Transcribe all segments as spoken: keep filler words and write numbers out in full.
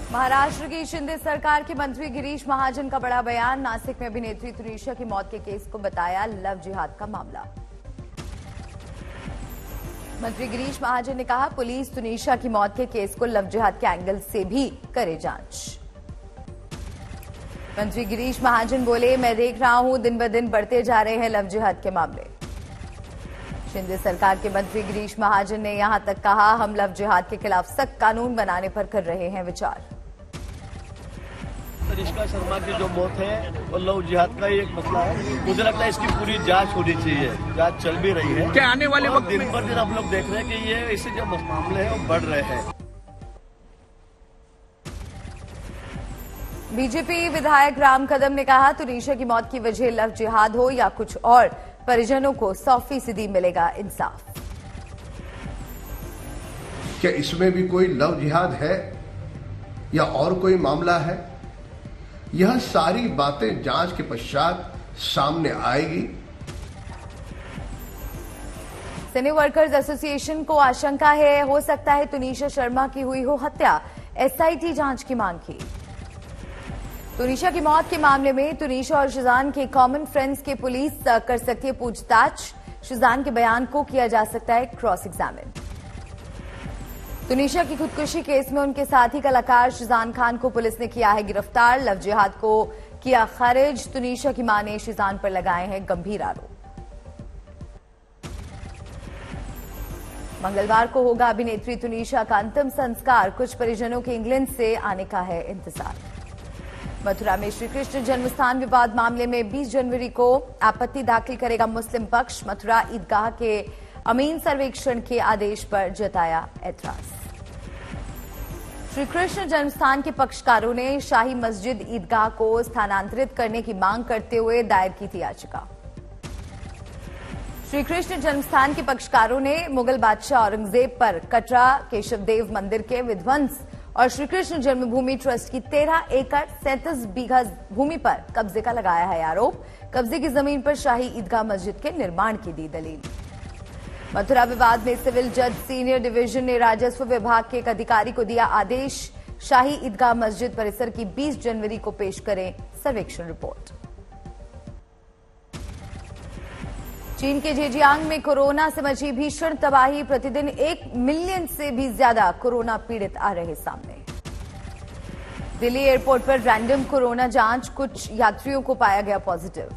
महाराष्ट्र की शिंदे सरकार के मंत्री गिरीश महाजन का बड़ा बयान। नासिक में अभिनेत्री तुनिशा की मौत के केस को बताया लव जिहाद का मामला। मंत्री गिरीश महाजन ने कहा, पुलिस तुनिशा की मौत के केस को लव जिहाद के एंगल से भी करे जांच। मंत्री गिरीश महाजन बोले, मैं देख रहा हूं दिन ब दिन बढ़ते जा रहे हैं लव जिहाद के मामले। शिंदे सरकार के मंत्री गिरीश महाजन ने यहां तक कहा, हम लव जिहाद के खिलाफ सख्त कानून बनाने पर कर रहे हैं विचार। तनिष्का शर्मा की जो मौत है वो लव जिहाद का ही एक मसला है। मुझे लगता है इसकी पूरी जांच होनी चाहिए। जांच चल भी रही है। क्या आने वाले वक्त दिन पर दिन हम लोग देख रहे हैं कि ये इससे जो मामले हैं वो बढ़ रहे हैं। बीजेपी विधायक राम कदम ने कहा, तुनिशा की मौत की वजह लव जिहाद हो या कुछ और, परिजनों को सौ फीसदी मिलेगा इंसाफ। क्या इसमें भी कोई लव जिहाद है या और कोई मामला है? यह सारी बातें जांच के पश्चात सामने आएगी। सिने वर्कर्स एसोसिएशन को आशंका है, हो सकता है तुनिशा शर्मा की हुई हो हत्या। एसआईटी जांच की मांग की। तुनिशा की मौत के मामले में तुनिशा और शिजान के कॉमन फ्रेंड्स के पुलिस कर सकती है पूछताछ। शिजान के बयान को किया जा सकता है क्रॉस एग्जामिन। तुनिशा की खुदकुशी केस में उनके साथी कलाकार शिजान खान को पुलिस ने किया है गिरफ्तार। लव जिहाद को किया खारिज। तुनिशा की मां ने शिजान पर लगाए हैं गंभीर आरोप। मंगलवार को होगा अभिनेत्री तुनिशा का अंतिम संस्कार। कुछ परिजनों के इंग्लैंड से आने का है इंतजार। मथुरा में श्रीकृष्ण जन्मस्थान विवाद मामले में बीस जनवरी को आपत्ति दाखिल करेगा मुस्लिम पक्ष। मथुरा ईदगाह के अमीन सर्वेक्षण के आदेश पर जताया ऐतराज। श्रीकृष्ण जन्मस्थान के पक्षकारों ने शाही मस्जिद ईदगाह को स्थानांतरित करने की मांग करते हुए दायर की थी याचिका। श्रीकृष्ण जन्मस्थान के पक्षकारों ने मुगल बादशाह औरंगजेब पर कटरा केशवदेव मंदिर के विध्वंस और श्रीकृष्ण जन्मभूमि ट्रस्ट की तेरह एकड़ सैंतीस बीघा भूमि पर कब्जे का लगाया है आरोप। कब्जे की जमीन पर शाही ईदगाह मस्जिद के निर्माण की दी दलील। मथुरा विवाद में सिविल जज सीनियर डिवीजन ने राजस्व विभाग के एक अधिकारी को दिया आदेश, शाही ईदगाह मस्जिद परिसर की बीस जनवरी को पेश करें सर्वेक्षण रिपोर्ट। चीन के जेजियांग में कोरोना से मची भीषण तबाही। प्रतिदिन एक मिलियन से भी ज्यादा कोरोना पीड़ित आ रहे सामने। दिल्ली एयरपोर्ट पर रैंडम कोरोना जांच, कुछ यात्रियों को पाया गया पॉजिटिव।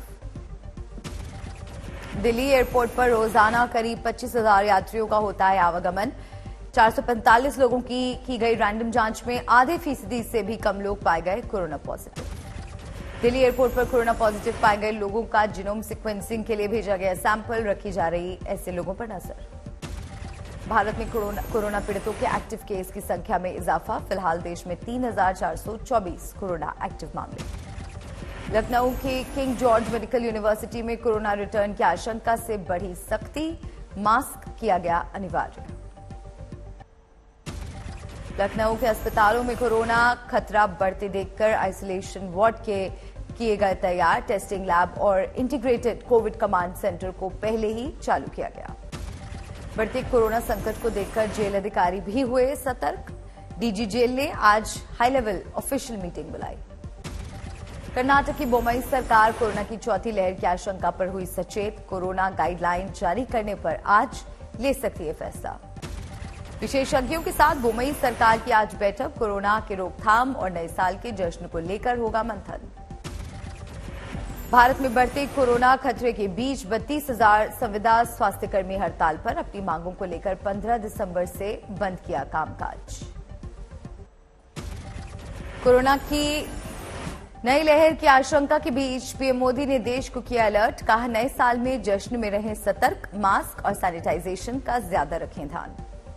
दिल्ली एयरपोर्ट पर रोजाना करीब पच्चीस हजार यात्रियों का होता है आवागमन। चार सौ पैंतालीस लोगों की की गई रैंडम जांच में आधे फीसदी से भी कम लोग पाए गए कोरोना पॉजिटिव। दिल्ली एयरपोर्ट पर कोरोना पॉजिटिव पाए गए लोगों का जीनोम सीक्वेंसिंग के लिए भेजा गया सैंपल। रखी जा रही ऐसे लोगों पर नजर। भारत में कोरोना कोरोना पीड़ितों के एक्टिव केस की संख्या में इजाफा। फिलहाल देश में तीन हजार चार सौ चौबीस कोरोना एक्टिव मामले। लखनऊ के किंग जॉर्ज मेडिकल यूनिवर्सिटी में कोरोना रिटर्न की आशंका से बढ़ी सख्ती। मास्क किया गया अनिवार्य। लखनऊ के अस्पतालों में कोरोना खतरा बढ़ते देखकर आइसोलेशन वार्ड के किए गए तैयार। टेस्टिंग लैब और इंटीग्रेटेड कोविड कमांड सेंटर को पहले ही चालू किया गया। बढ़ते कोरोना संकट को देखकर जेल अधिकारी भी हुए सतर्क। डीजी जेल ने आज हाई लेवल ऑफिशियल मीटिंग बुलाई। कर्नाटक की बोम्मई सरकार कोरोना की चौथी लहर की आशंका पर हुई सचेत। कोरोना गाइडलाइन जारी करने पर आज ले सकती है फैसला। विशेषज्ञों के साथ बोम्मई सरकार की आज बैठक। कोरोना के रोकथाम और नए साल के जश्न को लेकर होगा मंथन। भारत में बढ़ते कोरोना खतरे के बीच बत्तीस हजार संविदा स्वास्थ्यकर्मी हड़ताल पर। अपनी मांगों को लेकर पंद्रह दिसंबर से बंद किया कामकाज। कोरोना की नई लहर की आशंका के बीच पीएम मोदी ने देश को किया अलर्ट। कहा, नए साल में जश्न में रहें सतर्क। मास्क और सैनिटाइजेशन का ज्यादा रखें ध्यान।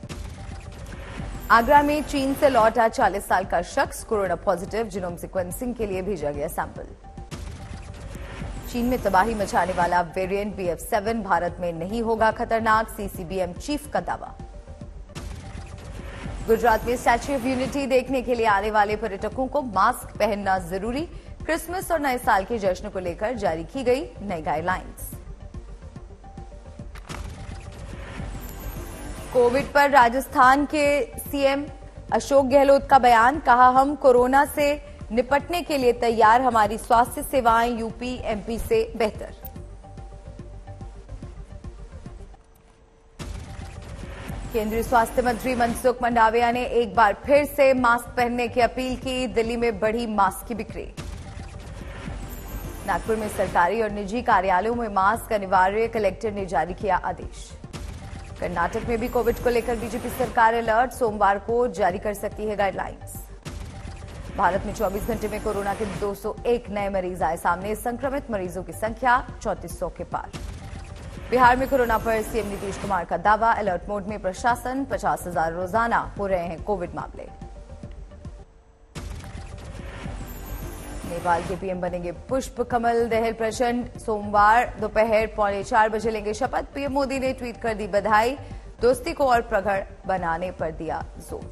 आगरा में चीन से लौटा चालीस साल का शख्स कोरोना पॉजिटिव। जीनोम सीक्वेंसिंग के लिए भेजा गया सैंपल। चीन में तबाही मचाने वाला variant B F seven Bharat में नहीं होगा खतरनाक। सीसीबीएम चीफ का दावा। गुजरात में स्टैच्यू ऑफ यूनिटी देखने के लिए आने वाले पर्यटकों को मास्क पहनना जरूरी। क्रिसमस और नए साल के जश्न को लेकर जारी की गई नई गाइडलाइंस। कोविड पर राजस्थान के सीएम अशोक गहलोत का बयान, कहा हम कोरोना से निपटने के लिए तैयार, हमारी स्वास्थ्य सेवाएं यूपी एमपी से बेहतर। केंद्रीय स्वास्थ्य मंत्री मनसुख मंडाविया ने एक बार फिर से मास्क पहनने की अपील की, दिल्ली में बढ़ी मास्क की बिक्री। नागपुर में सरकारी और निजी कार्यालयों में मास्क अनिवार्य, कलेक्टर ने जारी किया आदेश। कर्नाटक में भी कोविड को लेकर बीजेपी सरकार अलर्ट, सोमवार को जारी कर सकती है गाइडलाइंस। भारत में चौबीस घंटे में कोरोना के दो सौ एक नए मरीज आए सामने, संक्रमित मरीजों की संख्या चौंतीस सौ के पार। बिहार में कोरोना पर सीएम नीतीश कुमार का दावा, अलर्ट मोड में प्रशासन, पचास हजार रोजाना हो रहे हैं कोविड मामले। नेपाल के पीएम बनेंगे पुष्प कमल दहल प्रचंड, सोमवार दोपहर पौने चार बजे लेंगे शपथ। पीएम मोदी ने ट्वीट कर दी बधाई, दोस्ती को और प्रगाढ़ बनाने पर दिया जोर।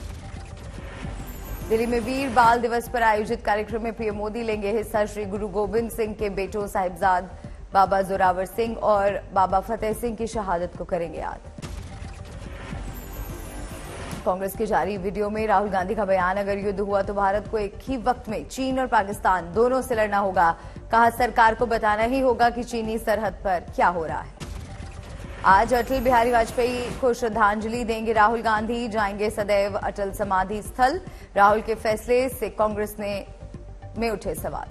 दिल्ली में वीर बाल दिवस पर आयोजित कार्यक्रम में पीएम मोदी लेंगे हिस्सा। श्री गुरु गोविंद सिंह के बेटों साहिबजाद बाबा जोरावर सिंह और बाबा फतेह सिंह की शहादत को करेंगे याद। कांग्रेस के जारी वीडियो में राहुल गांधी का बयान, अगर युद्ध हुआ तो भारत को एक ही वक्त में चीन और पाकिस्तान दोनों से लड़ना होगा। कहा सरकार को बताना ही होगा कि चीनी सरहद पर क्या हो रहा है। आज अटल बिहारी वाजपेयी को श्रद्धांजलि देंगे राहुल गांधी, जाएंगे सदैव अटल समाधि स्थल। राहुल के फैसले से कांग्रेस ने में उठे सवाल।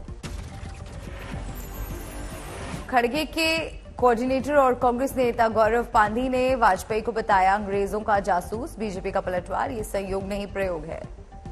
खड़गे के कोऑर्डिनेटर और कांग्रेस नेता गौरव पांधी ने वाजपेयी को बताया अंग्रेजों का जासूस, बीजेपी का पलटवार, ये संयोग नहीं प्रयोग है।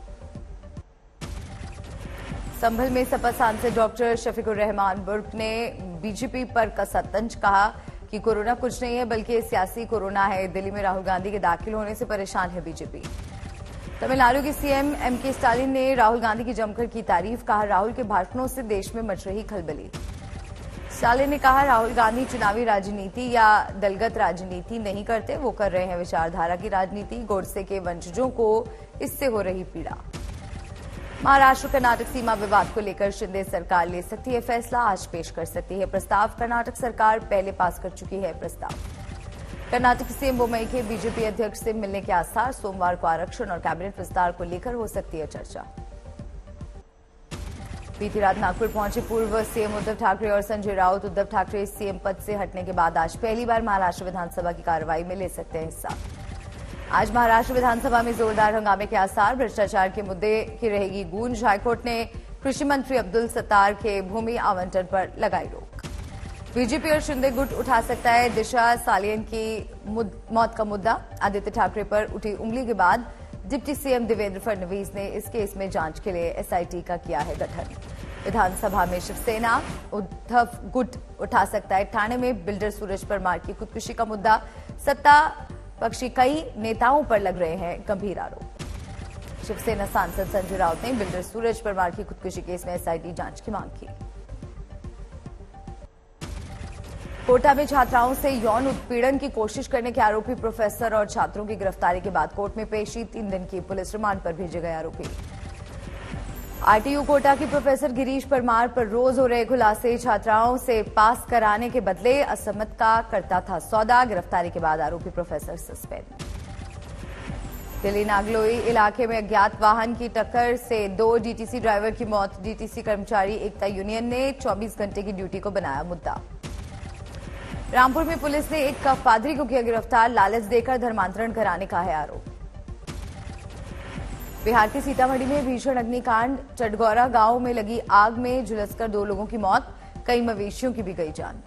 संभल में सपा सांसद डॉक्टर शफीकुर रहमान बुर्क ने बीजेपी पर कसा तंज, कहा कि कोरोना कुछ नहीं है बल्कि सियासी कोरोना है। दिल्ली में राहुल गांधी के दाखिल होने से परेशान है बीजेपी। तमिलनाडु के सीएम एम के स्टालिन ने राहुल गांधी की जमकर की तारीफ, कहा राहुल के भाषणों से देश में मच रही खलबली। स्टालिन ने कहा राहुल गांधी चुनावी राजनीति या दलगत राजनीति नहीं करते, वो कर रहे हैं विचारधारा की राजनीति। गोडसे के वंशजों को इससे हो रही पीड़ा। महाराष्ट्र कर्नाटक सीमा विवाद को लेकर शिंदे सरकार ले सकती है फैसला, आज पेश कर सकती है प्रस्ताव। कर्नाटक सरकार पहले पास कर चुकी है प्रस्ताव। कर्नाटक सीएम बोम्मई के बीजेपी अध्यक्ष से मिलने के आसार, सोमवार को आरक्षण और कैबिनेट विस्तार को लेकर हो सकती है चर्चा। बीती रात नागपुर पहुंचे पूर्व सीएम उद्धव ठाकरे और संजय राउत। उद्धव ठाकरे सीएम पद से हटने के बाद आज पहली बार महाराष्ट्र विधानसभा की कार्रवाई में ले सकते हैं हिस्सा। आज महाराष्ट्र विधानसभा में जोरदार हंगामे के आसार, भ्रष्टाचार के मुद्दे की रहेगी गूंज। हाईकोर्ट ने कृषि मंत्री अब्दुल सत्तार के भूमि आवंटन पर लगाई रोक। बीजेपी और शिंदे गुट उठा सकता है दिशा सालियन की मौत का मुद्दा। आदित्य ठाकरे पर उठी उंगली के बाद डिप्टी सीएम देवेंद्र फडणवीस ने इस केस में जांच के लिए एसआईटी का किया है गठन। विधानसभा में शिवसेना उद्धव गुट उठा सकता है ठाणे में बिल्डर सूरज परमार की खुदकुशी का मुद्दा। सत्ता पक्षी कई नेताओं पर लग रहे हैं गंभीर आरोप। शिवसेना सांसद संजय राउत ने बिल्डर सूरज परमार की खुदकुशी केस में एसआईटी जांच की मांग की। कोटा में छात्राओं से यौन उत्पीड़न की कोशिश करने के आरोपी प्रोफेसर और छात्रों की गिरफ्तारी के बाद कोर्ट में पेशी, तीन दिन की पुलिस रिमांड पर भेजे गए आरोपी। आरटीयू कोटा की प्रोफेसर गिरीश परमार पर रोज हो रहे खुलासे, छात्राओं से पास कराने के बदले असम्मत का करता था सौदा। गिरफ्तारी के बाद आरोपी प्रोफेसर सस्पेंड। दिल्ली नागलोई इलाके में अज्ञात वाहन की टक्कर से दो डीटीसी ड्राइवर की मौत। डीटीसी कर्मचारी एकता यूनियन ने चौबीस घंटे की ड्यूटी को बनाया मुद्दा। रामपुर में पुलिस ने एक कफ पादरी को किया गिरफ्तार, लालच देकर धर्मांतरण कराने का है आरोप। बिहार के सीतामढ़ी में भीषण अग्निकांड, चटगौरा गांव में लगी आग में झुलसकर दो लोगों की मौत, कई मवेशियों की भी गई जान।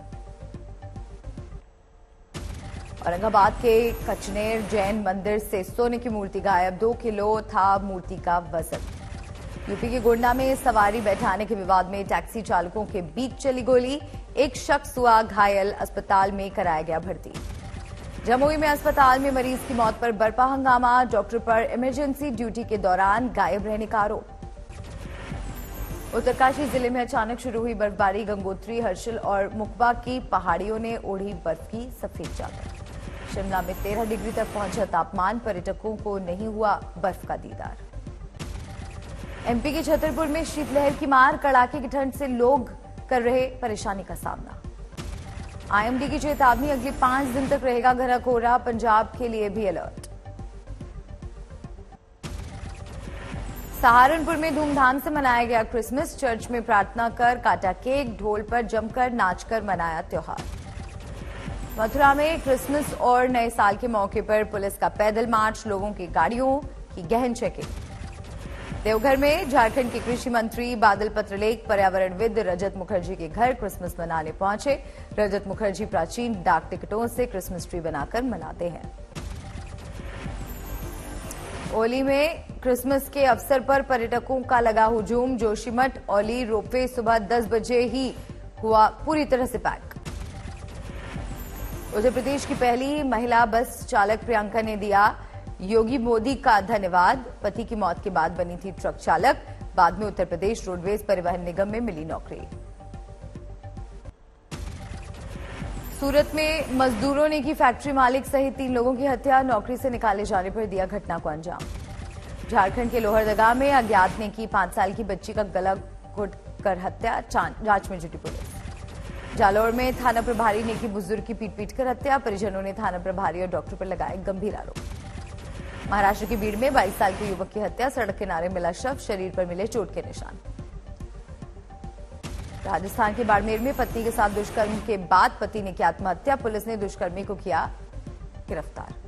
औरंगाबाद के कचनेर जैन मंदिर से सोने की मूर्ति गायब, दो किलो था मूर्ति का वजन। यूपी के गोंडा में सवारी बैठाने के विवाद में टैक्सी चालकों के बीच चली गोली, एक शख्स हुआ घायल, अस्पताल में कराया गया भर्ती। जमुई में अस्पताल में मरीज की मौत पर बरपा हंगामा, डॉक्टर पर इमरजेंसी ड्यूटी के दौरान गायब रहने का आरोप। उत्तरकाशी जिले में अचानक शुरू हुई बर्फबारी, गंगोत्री, हर्षिल और मुकबा की पहाड़ियों ने ओढ़ी बर्फ की सफेद चादर। शिमला में तेरह डिग्री तक पहुंचा तापमान, पर्यटकों को नहीं हुआ बर्फ का दीदार। एमपी के छतरपुर में शीतलहर की मार, कड़ाके की ठंड से लोग कर रहे परेशानी का सामना। आईएमडी की चेतावनी, अगले पांच दिन तक रहेगा घना कोहरा, पंजाब के लिए भी अलर्ट। सहारनपुर में धूमधाम से मनाया गया क्रिसमस। चर्च में प्रार्थना कर काटा केक, ढोल पर जमकर नाचकर मनाया त्योहार। मथुरा में क्रिसमस और नए साल के मौके पर पुलिस का पैदल मार्च, लोगों की गाड़ियों की गहन चेकिंग। देवघर में झारखंड के कृषि मंत्री बादल पत्रलेख पर्यावरणविद रजत मुखर्जी के घर क्रिसमस मनाने पहुंचे। रजत मुखर्जी प्राचीन डाक टिकटों से क्रिसमस ट्री बनाकर मनाते हैं। ओली में क्रिसमस के अवसर पर पर्यटकों का लगा हुजूम। जोशीमठ ओली रोपवे सुबह दस बजे ही हुआ पूरी तरह से पैक। उत्तर प्रदेश की पहली महिला बस चालक प्रियंका ने दिया योगी मोदी का धन्यवाद। पति की मौत के बाद बनी थी ट्रक चालक, बाद में उत्तर प्रदेश रोडवेज परिवहन निगम में मिली नौकरी। सूरत में मजदूरों ने की फैक्ट्री मालिक सहित तीन लोगों की हत्या। नौकरी से निकाले जाने पर दिया घटना को अंजाम। झारखंड के लोहरदगा में अज्ञात ने की पांच साल की बच्ची का गला घोट कर हत्या, जांच में जुटी पुलिस। जालौर में थाना प्रभारी ने की बुजुर्ग की पीट पीट कर हत्या। परिजनों ने थाना प्रभारी और डॉक्टर पर लगाए गंभीर आरोप। महाराष्ट्र के बीड़ में बाईस साल के युवक की हत्या, सड़क किनारे मिला शव, शरीर पर मिले चोट के निशान। राजस्थान के बाड़मेर में पत्नी के साथ दुष्कर्म के बाद पति ने की आत्महत्या, पुलिस ने दुष्कर्मी को किया गिरफ्तार।